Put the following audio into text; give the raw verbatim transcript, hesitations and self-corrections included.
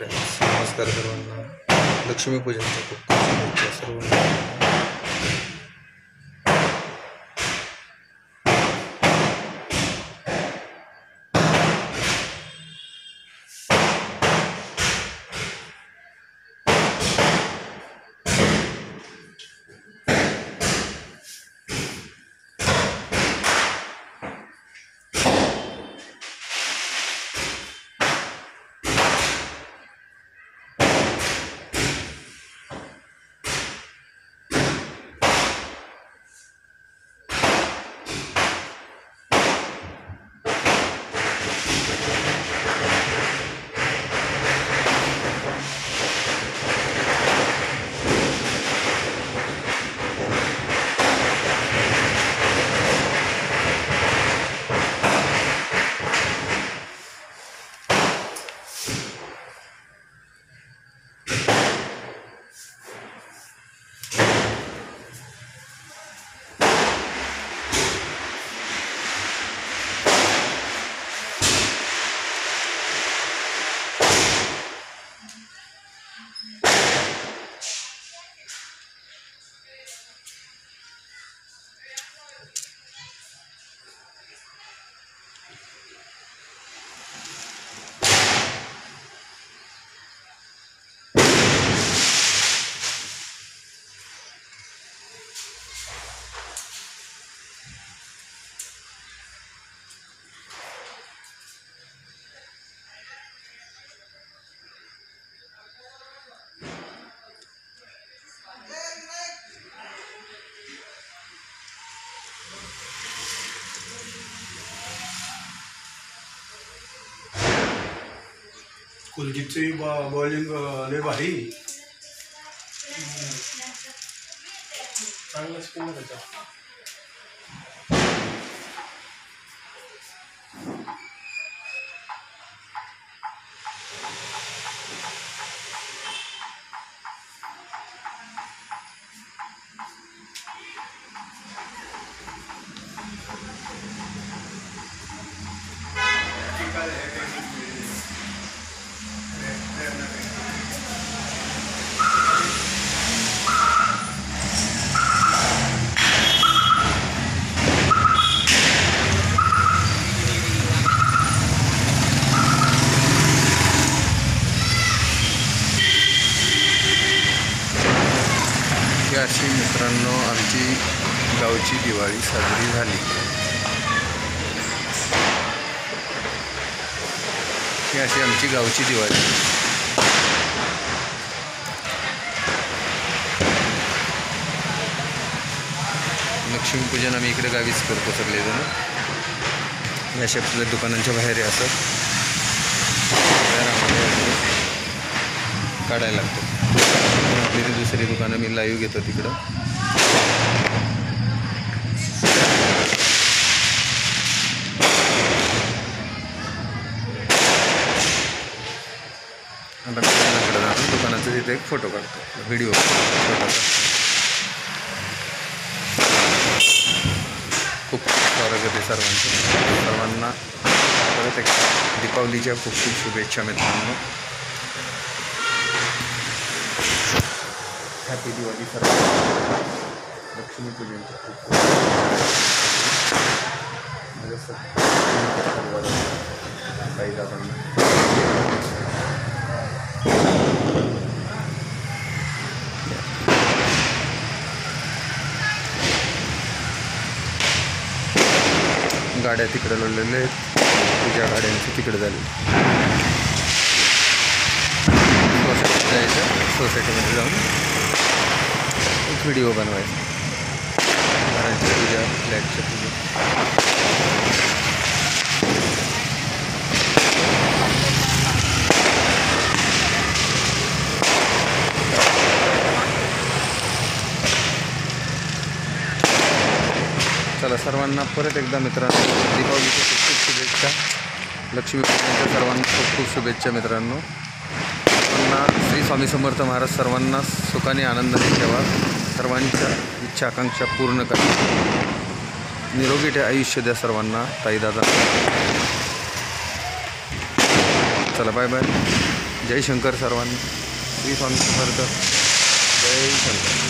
Friends, नमस्कार सर्वांना. लक्ष्मीपूजनच्या खूप खूप शुभेच्छा सर्वांना. कुलजीतची बॉलिंग लय भारी, चांगला स्पिन आहे त्याचा. अशी मित्रांनो आमची गावची दिवाळी साजरी झाली. ही अशी आमची गावची दिवाळी. लक्ष्मीपूजन आम्ही इकडे गावीच करतो सगळेजण. अशा आपल्या दुकानांच्या बाहेर आहे असं काढायला लागतो. आपली ती दुसरी दुकानं मी लाईव्ह घेतो तिकडं. आता दुकानाकडे जातो, दुकानाचा तिथे एक फोटो काढतो, व्हिडिओ छोटासा. खूप स्वागत आहे सर्वांचं. सर्वांना परत एक दीपावलीच्या खूप खूप शुभेच्छा मित्रांनो. हॅपी दिवाळी सर्वांना. लक्ष्मीपूजनच्या खूप काही दादांना गाड्या तिकडे लावलेल्या आहेत. तुझ्या गाड्यांची तिकडे झाली. सोसायटीत जायचं, सोसायटीमध्ये जाऊन एक व्हिडिओ बनवायचा. घरांच्या पूजा, फ्लॅटच्या पूजा. चला सर्वांना परत एकदा मित्रांनो दीपावलीच्या खूप खूप शुभेच्छा. लक्ष्मीपूजनाच्या सर्वांना खूप खूप शुभेच्छा मित्रांनो. सर्वांना श्री स्वामी समर्थ महाराज सर्वांना सुखाने आनंदाने ठेवा. सर्वांच्या इच्छा आकांक्षा पूर्ण करा. निरोगी आयुष्य द्या सर्वांना. ताई दादा चला बाय बाय. जय शंकर सर्वांना. श्री स्वामी समर्थ. जय शंकर.